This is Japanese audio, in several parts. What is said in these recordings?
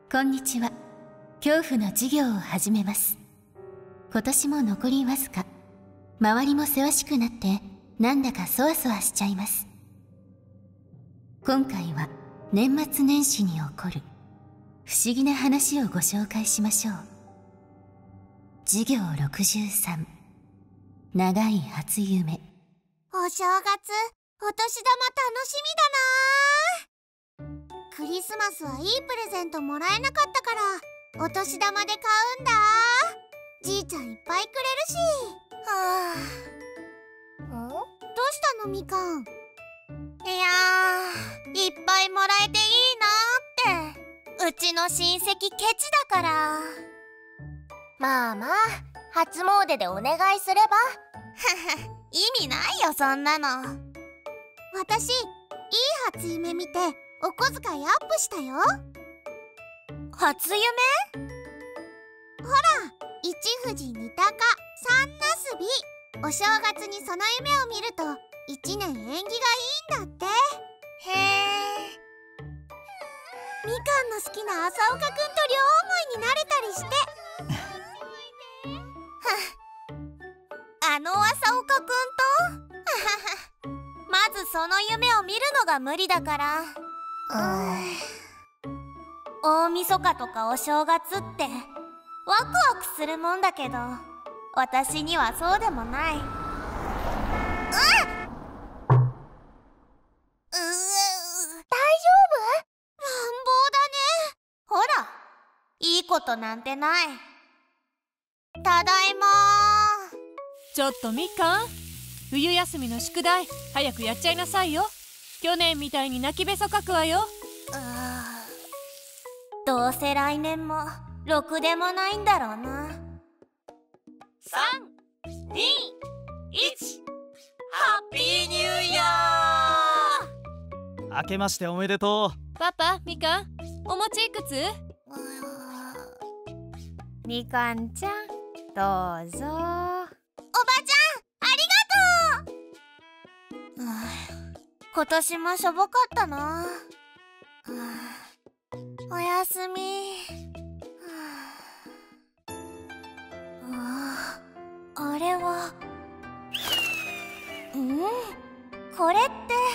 こんにちは。恐怖の授業を始めます。今年も残りわずか。周りもせわしくなってなんだかそわそわしちゃいます。今回は年末年始に起こる不思議な話をご紹介しましょう。授業63、長い初夢。 お正月、お年玉楽しみだなー。クリスマスはいいプレゼントもらえなかったからお年玉で買うんだー。じいちゃんいっぱいくれるし。はあ。どうしたのみかん。いやー、いっぱいもらえていいなーって。うちの親戚ケチだから。 まあまあ、初詣でお願いすれば。 意味ないよそんなの。私、いい初夢見てお小遣いアップしたよ。 初夢？ ほら、一富士二鷹三なすび。お正月にその夢を見ると一年縁起がいいんだって。 へえ。 みかんの好きな朝岡くんと両思いになれたりして。あの朝岡くんとまずその夢を見るのが無理だから。大晦日とかお正月ってワクワクするもんだけど、私にはそうでもない。大丈夫？ 乱暴だね。ほら、いいことなんてない。ただいまー。 ちょっとみかん、冬休みの宿題早くやっちゃいなさいよ。去年みたいに泣きべそかくわよ。 どうせ来年もろくでもないんだろうな。3、2、1、ハッピーニューイヤー。 明けましておめでとう。 パパ、みかん、お餅いくつ？ みかんちゃん、どうぞ。 おばちゃん、ありがとう。今年もしょぼかったな。おやすみ。あれはこれって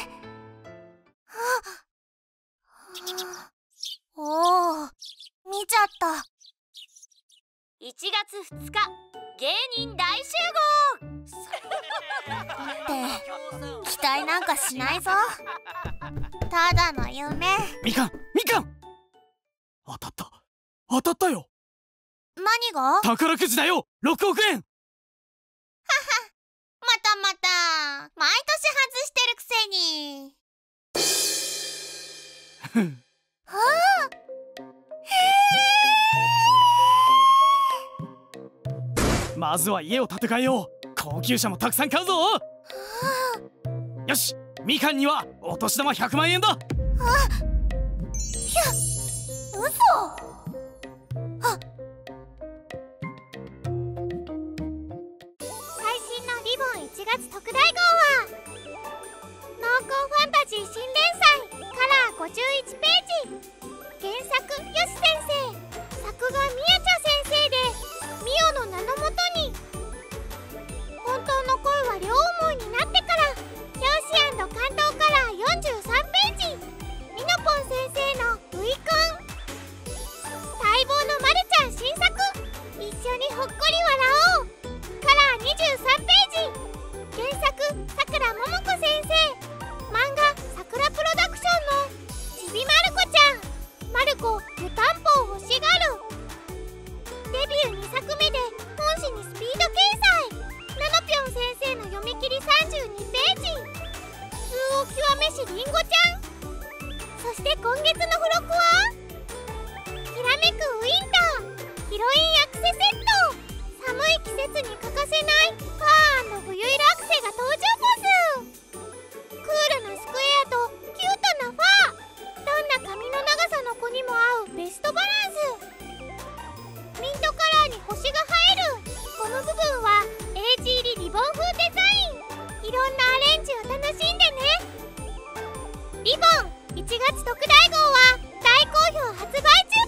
おお、見ちゃった。 1月2日、芸人大集って期待なんかしないぞ。ただの夢。 みかん当たったよ。 何が？ 宝くじだよ、6億円。 またまた毎年外してるくせに。はあ、 まずは家を建て替えよう。高級車もたくさん買うぞ。よし、みかんにはお年玉100万円だ。 嘘。最新のリボン1月特大号は濃厚ファンタジー新連載カラー51ページ。原作よし先生、作画みやちゃ先生でミオの名のもとに本当の恋は両思いになってから表紙&関東カラー43ページ。みのぽん先生のウイくん。待望のまるちゃん新作。一緒にほっこり笑おうカラー23ページ。原作さくらももこ先生、漫画さくらプロダクションのちびまる子ちゃん。まる子湯たんぽを欲しがる。デビュー2作目で本誌にスピード掲載。なのぴょん先生の読み切り32ページ。通を極めしりんごちゃん。そして今月の付録はきらめくウィンターヒロインアクセセット。寒い季節に欠かせないファー&冬色アクセが登場ポス。クールなスクエアとキュートなファー。どんな髪の長さの子にも合うベストバランス。ミントカラーに星が映える。この部分はエイジ入りリボン風デザイン。いろんなアレンジを楽しんでね。リボン1月特大号は大好評発売中。